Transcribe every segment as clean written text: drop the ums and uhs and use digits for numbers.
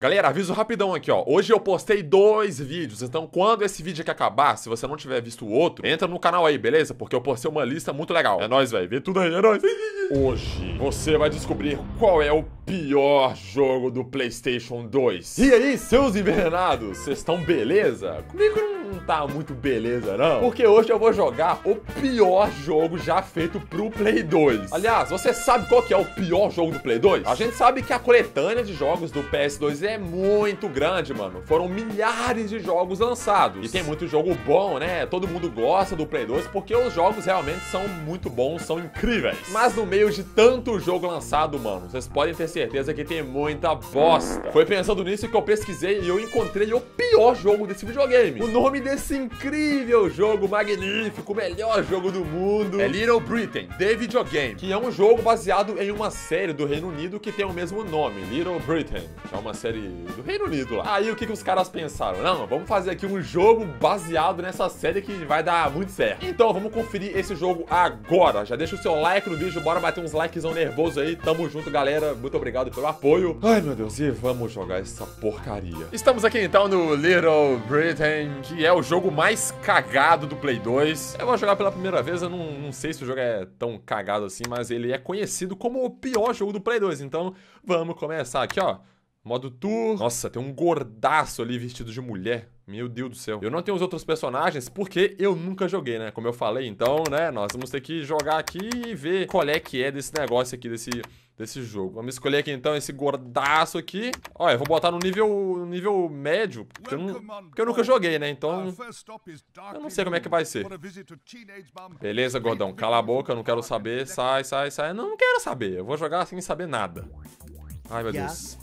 Galera, aviso rapidão aqui, ó. Hoje eu postei 2 vídeos, então quando esse vídeo aqui acabar, se você não tiver visto o outro, entra no canal aí, beleza? Porque eu postei uma lista muito legal. É nóis, velho. Vê tudo aí, é nóis. Hoje você vai descobrir qual é o pior jogo do PlayStation 2. E aí, seus envenenados, vocês estão beleza? Comigo não tá muito beleza, não. Porque hoje eu vou jogar o pior jogo já feito pro Play 2. Aliás, você sabe qual que é o pior jogo do Play 2? A gente sabe que a coletânea de jogos do PS2 é muito grande, mano. Foram milhares de jogos lançados. E tem muito jogo bom, né? Todo mundo gosta do Play 2 porque os jogos realmente são muito bons, são incríveis. Mas no meio de tanto jogo lançado, mano, vocês podem ter certeza que tem muita bosta. Foi pensando nisso que eu pesquisei e eu encontrei o pior jogo desse videogame. O nome desse incrível jogo magnífico, o melhor jogo do mundo, é Little Britain, The Video Game, que é um jogo baseado em uma série do Reino Unido que tem o mesmo nome, Little Britain, que é uma série do Reino Unido lá. Aí o que os caras pensaram? Não, vamos fazer aqui um jogo baseado nessa série que vai dar muito certo. Então vamos conferir esse jogo agora. Já deixa o seu like no vídeo, bora bater uns likezão nervoso aí. Tamo junto, galera. Muito obrigado pelo apoio. Ai, meu Deus, e vamos jogar essa porcaria. Estamos aqui então no Little Britain, que é o jogo mais cagado do Play 2. Eu vou jogar pela primeira vez, eu não sei se o jogo é tão cagado assim, mas ele é conhecido como o pior jogo do Play 2. Então vamos começar aqui, ó. Modo tour. Nossa, tem um gordaço ali vestido de mulher. Meu Deus do céu. Eu não tenho os outros personagens porque eu nunca joguei, né? Como eu falei. Então, né, nós vamos ter que jogar aqui e ver qual é que é desse negócio aqui, desse jogo. Vamos escolher aqui, então, esse gordaço aqui. Olha, eu vou botar no nível médio, porque eu nunca joguei, né? Então, eu não sei como é que vai ser. Beleza, gordão. Cala a boca, eu não quero saber. Sai. Não quero saber. Eu vou jogar sem saber nada. Ai, meu Deus.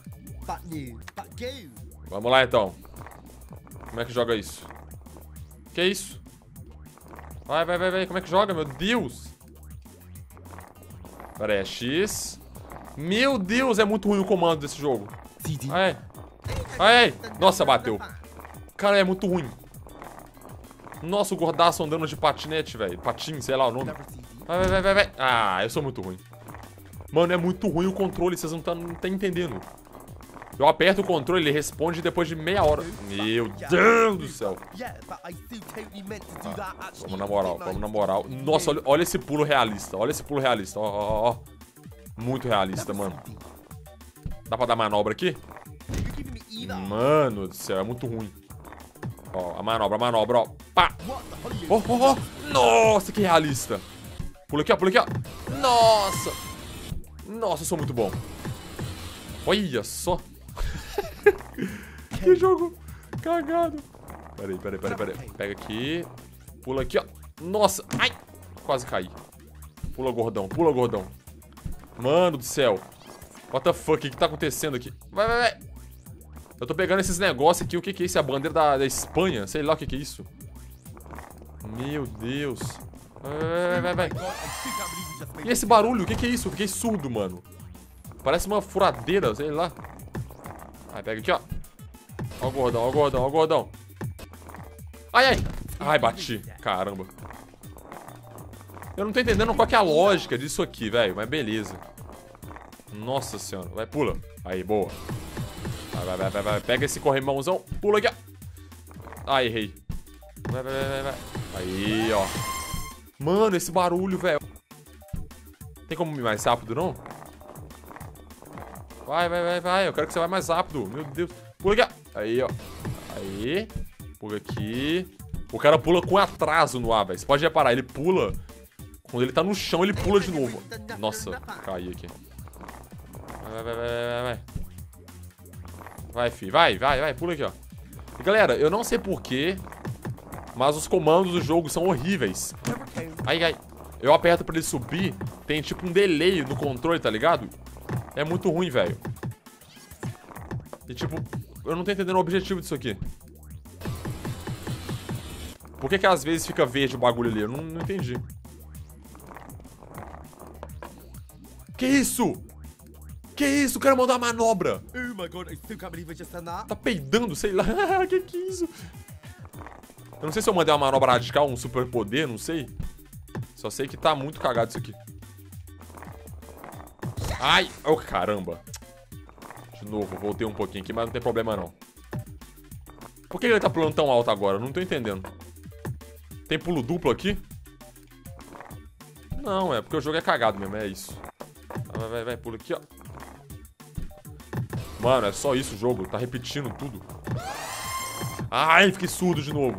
Vamos lá, então. Como é que joga isso? Que isso? Vai. Como é que joga, meu Deus? Pera aí, é X. Meu Deus, é muito ruim o comando desse jogo. Ai. Nossa, bateu. Cara, é muito ruim. Nossa, o gordaço andando de patinete, velho. Patinho, sei lá o nome. Vai. Ah, eu sou muito ruim. Mano, é muito ruim o controle, vocês não estão entendendo. Eu aperto o controle, ele responde depois de meia hora. Meu Deus do céu. Vamos na moral. Nossa, olha esse pulo realista. Ó. Muito realista, mano. Dá pra dar manobra aqui? Mano do céu, é muito ruim. Ó, a manobra, ó. Pá. Ó. Nossa, que realista. Pula aqui, ó. Nossa, eu sou muito bom. Olha só. Que jogo cagado. Peraí. Pega aqui. Pula aqui, ó. Nossa. Ai. Quase caí. Pula, gordão. Mano do céu. What the fuck? O que tá acontecendo aqui? Vai. Eu tô pegando esses negócios aqui. O que é isso? É a bandeira da Espanha? Sei lá o que é isso. Meu Deus. Vai. E esse barulho? O que é isso? Eu fiquei surdo, mano. Parece uma furadeira, sei lá. Aí, pega aqui, ó. Ó o gordão. Ai, bati. Caramba. Eu não tô entendendo qual que é a lógica disso aqui, velho. Mas beleza. Nossa senhora. Vai, pula. Aí, boa. Vai. Pega esse corrimãozão. Pula aqui, ó. Ai, errei. Vai. Aí, ó. Mano, esse barulho, velho. Tem como ir mais rápido, não? Vai. Eu quero que você vá mais rápido. Meu Deus. Pula aqui, ó. Aí, ó. Aí. Pula aqui. O cara pula com atraso no ar, velho. Você pode reparar, ele pula. Quando ele tá no chão, ele pula de novo. Nossa, caí aqui. Vai. Vai, filho. Vai. Pula aqui, ó. E, galera, eu não sei porquê, mas os comandos do jogo são horríveis. Ai. Eu aperto pra ele subir. Tem tipo um delay no controle, tá ligado? É muito ruim, velho. E tipo, eu não tô entendendo o objetivo disso aqui. Por que às vezes fica verde o bagulho ali? Eu não entendi. Que isso? O cara mandou uma manobra. Tá peidando, sei lá. Que é isso? Eu não sei se eu mandei uma manobra radical, um super poder, não sei. Só sei que tá muito cagado isso aqui. Ai, oh caramba. Deixa De novo, voltei um pouquinho aqui, mas não tem problema não. Por que ele tá pulando tão alto agora? Não tô entendendo. Tem pulo duplo aqui? Não, é porque o jogo é cagado mesmo, é isso. Vai, pula aqui, ó. Mano, é só isso o jogo, tá repetindo tudo. Ai, fiquei surdo de novo.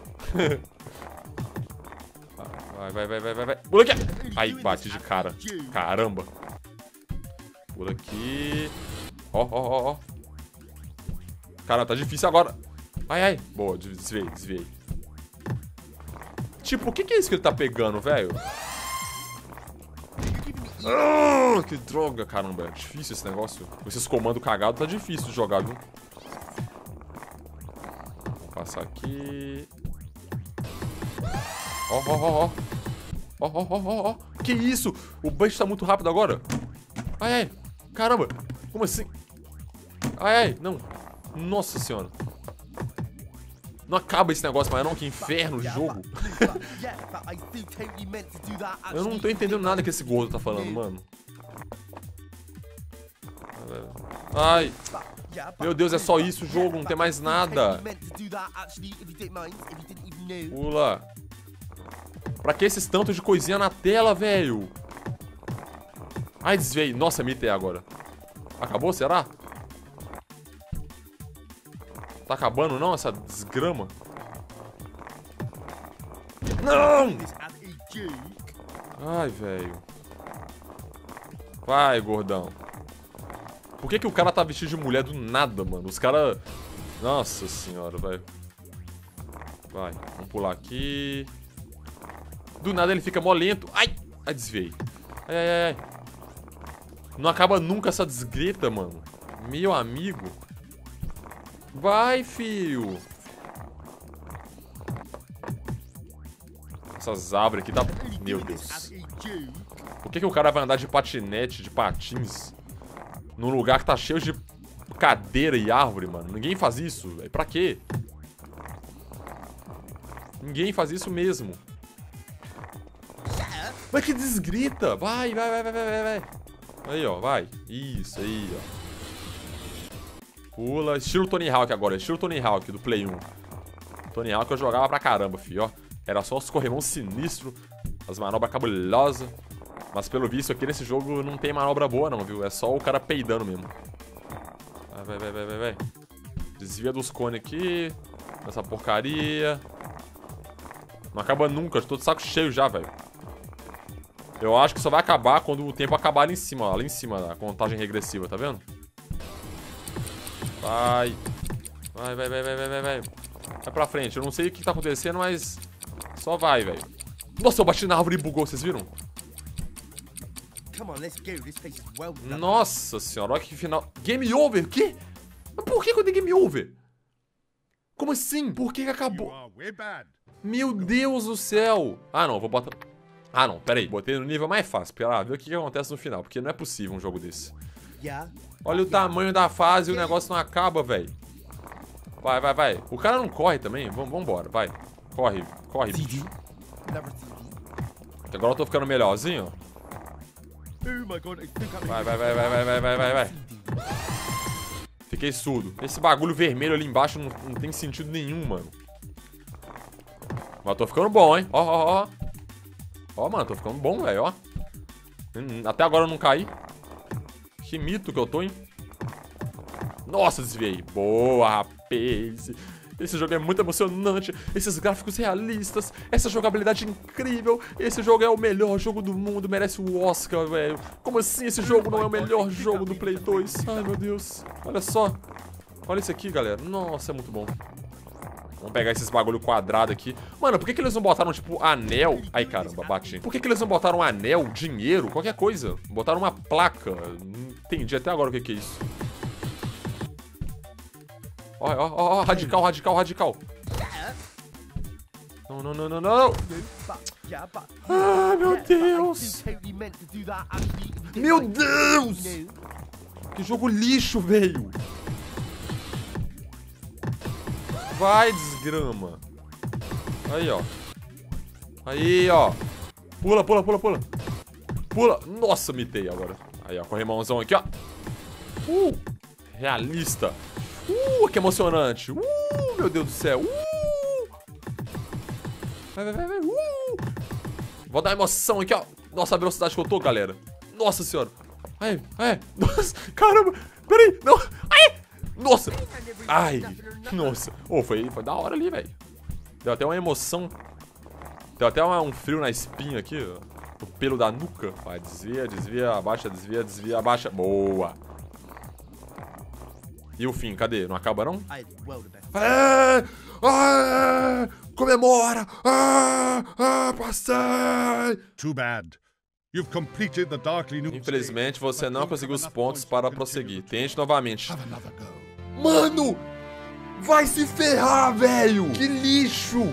Vai. Pula aqui. Ai, bati de cara. Caramba. Pula aqui. Ó. Cara, tá difícil agora. Ai. Boa, desviei. Tipo, o que é isso que ele tá pegando, velho? Que droga, caramba. É difícil esse negócio. Com esses comandos cagados tá difícil de jogar, viu? Vou passar aqui. Ó. Que isso? O Bush tá muito rápido agora. Ai. Caramba. Como assim? Ai. Não. Nossa senhora. Não acaba esse negócio mais não, que inferno de jogo. Eu não tô entendendo nada que esse gordo tá falando, mano. Ai. Meu Deus, é só isso o jogo, não tem mais nada. Pula. Pra que esses tantos de coisinha na tela, velho? Ai, desviei. Nossa, mitei agora. Acabou, será? Tá acabando não, essa desgrama? Não! Ai, velho. Vai, gordão. Por que o cara tá vestido de mulher do nada, mano? Os caras... Nossa senhora, velho. Vai, vamos pular aqui. Do nada ele fica mó lento. Ai, desviei. Ai. Não acaba nunca essa desgreta, mano. Meu amigo. Vai, fio. Essas árvores aqui tá... Meu Deus. Por que o cara vai andar de patinete, de patins, num lugar que tá cheio de cadeira e árvore, mano? Ninguém faz isso, velho. Pra quê? Ninguém faz isso mesmo. Mas que desgrita. Vai. Aí, ó, vai. Isso, aí, ó. Pula. Estilo Tony Hawk agora. Estilo Tony Hawk do Play 1. Tony Hawk eu jogava pra caramba, filho, ó. Era só os corrimão sinistro, as manobras cabulosas. Mas pelo visto aqui nesse jogo não tem manobra boa não, viu? É só o cara peidando mesmo. Vai. Desvia dos cones aqui. Essa porcaria. Não acaba nunca, eu tô de saco cheio já, velho. Eu acho que só vai acabar quando o tempo acabar ali em cima, ó. Ali em cima, a contagem regressiva, tá vendo? Vai. Vai pra frente. Eu não sei o que tá acontecendo, mas... Só vai, velho. Nossa, eu bati na árvore e bugou, vocês viram? Nossa senhora, olha que final... Game over? O quê? Mas por que eu dei game over? Como assim? Por que acabou? Meu Deus do céu. Ah, não, vou botar... Ah, não, pera aí. Botei no nível mais fácil pra ver o que acontece no final. Porque não é possível um jogo desse. Olha o tamanho da fase e o negócio não acaba, velho. Vai. O cara não corre também? Vambora, vai. Corre. Agora eu tô ficando melhorzinho, ó. Vai. Fiquei surdo. Esse bagulho vermelho ali embaixo não tem sentido nenhum, mano. Mas eu tô ficando bom, hein? Ó. Ó, mano, tô ficando bom, velho, ó. Até agora eu não caí. Que mito que eu tô, hein? Nossa, desviei. Boa, rapaz. Esse jogo é muito emocionante. Esses gráficos realistas. Essa jogabilidade incrível. Esse jogo é o melhor jogo do mundo. Merece o Oscar, velho. Como assim esse jogo não é o melhor jogo do Play 2? Ai, meu Deus. Olha só. Olha isso aqui, galera. Nossa, é muito bom. Vamos pegar esses bagulho quadrado aqui. Mano, por que eles não botaram, tipo, anel? Ai, caramba, bati. Por que eles não botaram anel, dinheiro, qualquer coisa? Botaram uma placa. Não entendi até agora o que é isso. Ó, radical. Não. Ah, meu Deus. Meu Deus. Que jogo lixo, velho. Vai, desgrama. Aí, ó. Pula. Pula. Nossa, mitei agora. Aí, ó, corrimãozão aqui, ó. realista. Que emocionante. Meu Deus do céu. Vai. Vou dar emoção aqui, ó. Nossa, a velocidade que eu tô, galera. Nossa senhora. Nossa, caramba. Peraí, não. Nossa. Nossa. Foi da hora ali, velho. Deu até uma emoção. Deu até um frio na espinha aqui, ó. O pelo da nuca. Vai, desvia, abaixa, desvia, abaixa. Boa. E o fim, cadê? Não acaba, não? Comemora! Passei! Too bad. You've completed the Darkly Noobs. Infelizmente, você não conseguiu os pontos para prosseguir. Tente novamente. Have another go. Mano! Vai se ferrar, velho! Que lixo!